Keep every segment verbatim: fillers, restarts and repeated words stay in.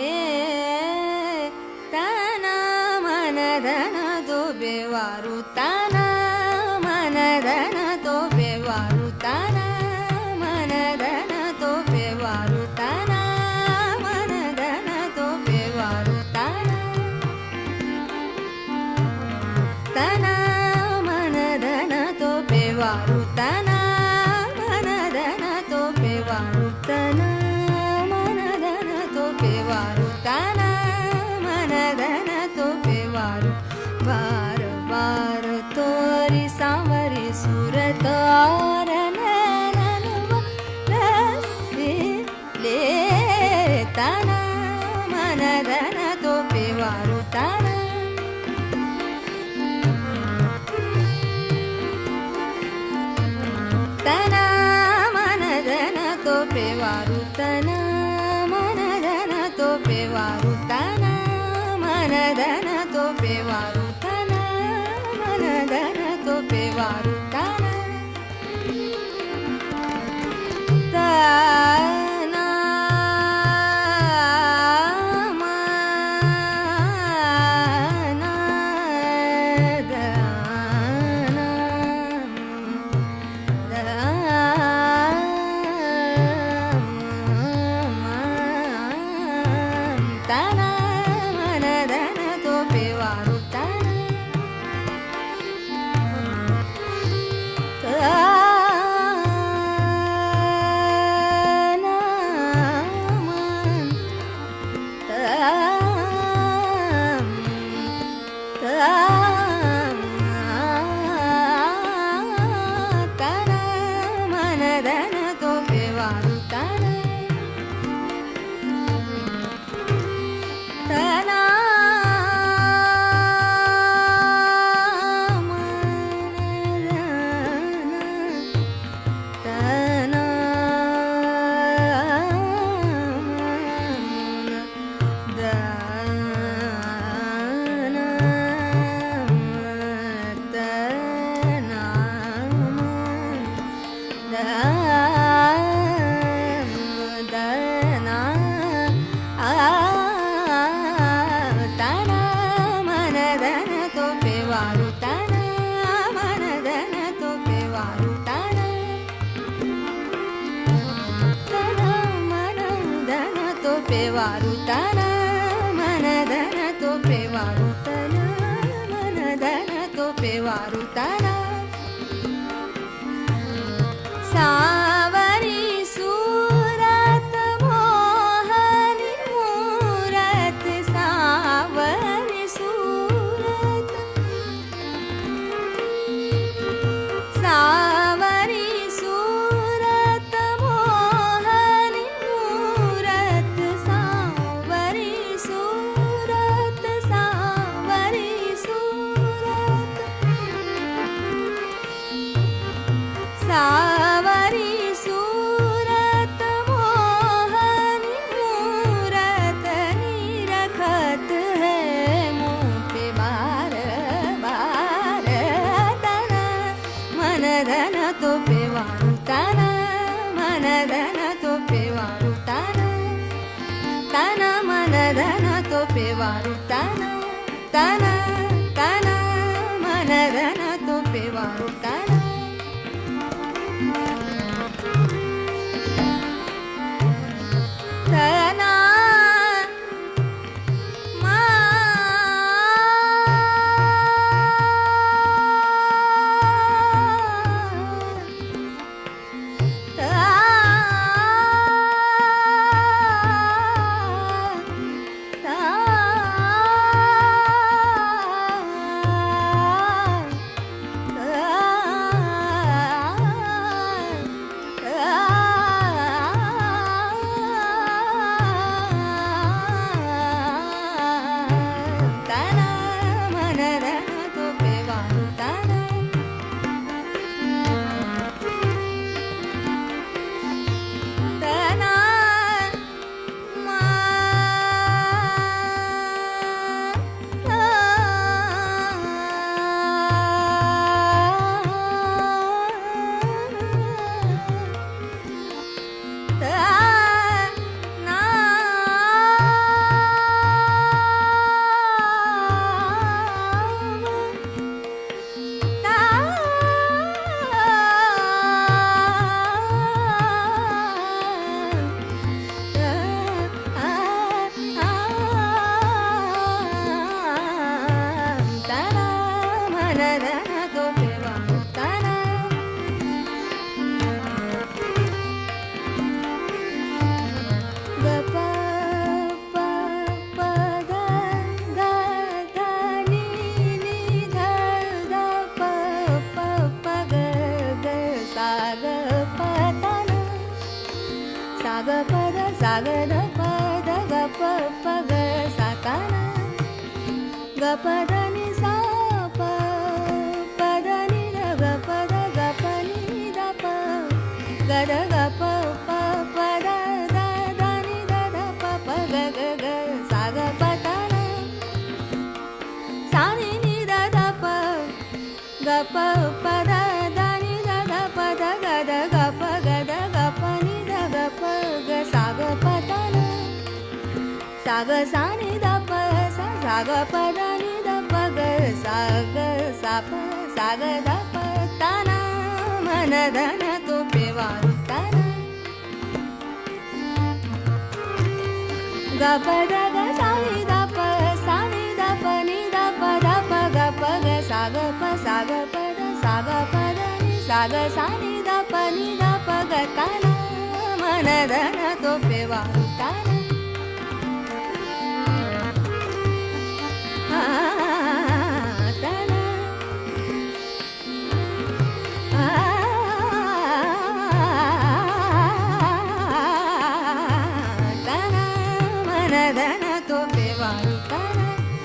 ಏ ತನ ಮನದನ ತೋಪೆವಾರು ತನ ಮನದನ ತೋಪೆವಾರು ತನ ಮನದನ ತೋಪೆವಾರು ತನ ಮನದನ ತೋಪೆವಾರು ತನ ತನ ಮನದನ ತೋಪೆವಾರು ತನ ಮನದನ ತೋಪೆವಾರು ತನ ಮನದನ ತೋಪೆವಾರು ತನ ಮನದನ ತೋಪೆವಾರು ಬಾರ ಬಾರ ತೋರಿ ಸಾವರಿ ಸುರತ ತನ ಮನದನ ತೋಪೆವಾರು ತನ ತನ ಮನದನ ತೋಪೆವಾರು ತನ ಮನದನ ತೋಪೆವಾರು ತನ ಮನದನ ತೋಪೆವಾರು ತನ ಮನದನ ತೋಪೆವಾರು ತನ ತನ ತೋಪೆವಾರು ತನ ಮನದನ ತೋಪೆವಾರು ತನ ಮನದನ ತೋಪೆವಾರು ತನ ಸಾವರಿ ಸೂರತ ಮೋಹನಿ ಮೂರತ ಸಾವರಿ ಸೂರತ ಸಾವರಿ ಸೂರತ ಮೋಹನಿ ಮೂರತ ಸಾವರಿ ಸೂರತ ಸಾವರಿ ಸೂರತ ಸಾವರಿ सूरत मोहनी मूरत निरखत है मुँह पे बार बार तन मनदन तोपेवारु तन मनदन तोपेवारु तन तन मनदन तोपेवारु तन तन तन मनदन तोपेवारु तन तन Ah सा ग ध प ध ग प प ग सा ता ना ग प ध नि सा प प ध नि ध ग प ध ग प नि ध प ग ध ग प प प ध ध ध नि ध ध प प ग ग ग सा ग प ता ना सा नि नि ध ध प ग प प ध ध नि ध ध प ध ग ध ग प ग ध ग प नि ध ग प ग सा ग प ता ना सा ग सा नि ध प सा सा ग प ध नि ध प ग सा ग सा प सा ग ध प ता ना मन धन तो पेवारु ता ना ग प ध ग सा नि ध प सा नि ध प नि ध प ध प ग प ग सा ग प सा ग प ध सा ग प ध नि सा ग सा नि ध प नि ध प ग ता ना मन धन तो पेवारु ता ना ता ना ता ना मन धन तो पेवारु ता ना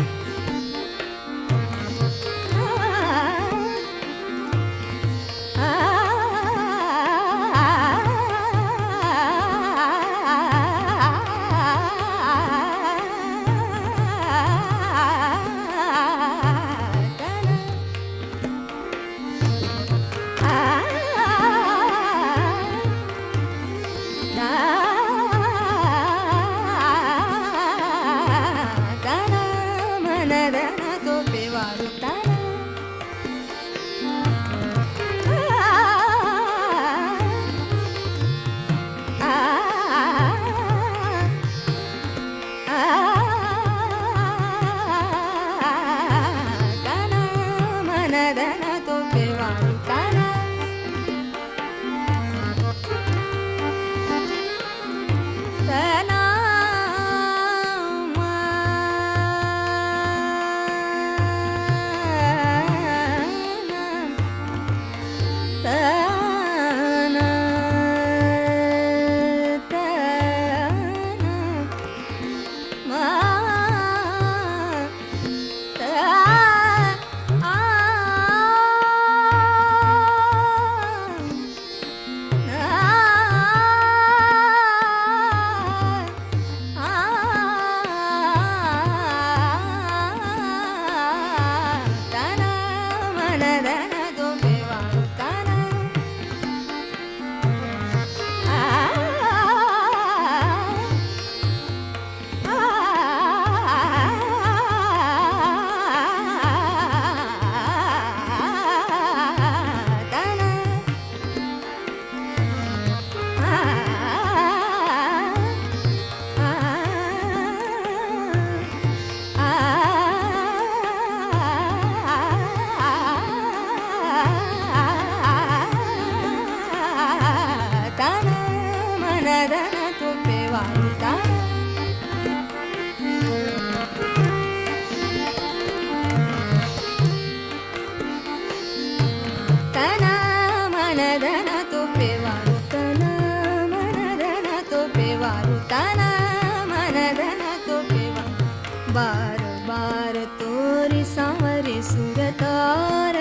बार बार तोरी सांवरी सूरत और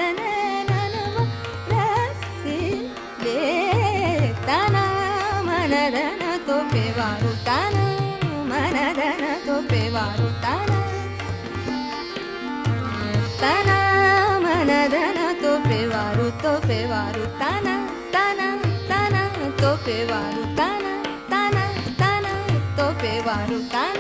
नैनन रसी ले तना मन धन तो पेवारु तना मन धन तो पेवारु तना तना मन धन तो पेवारु तो पेवारु तना तना तना तो पेवारु तना तना तना तो पेवारु तना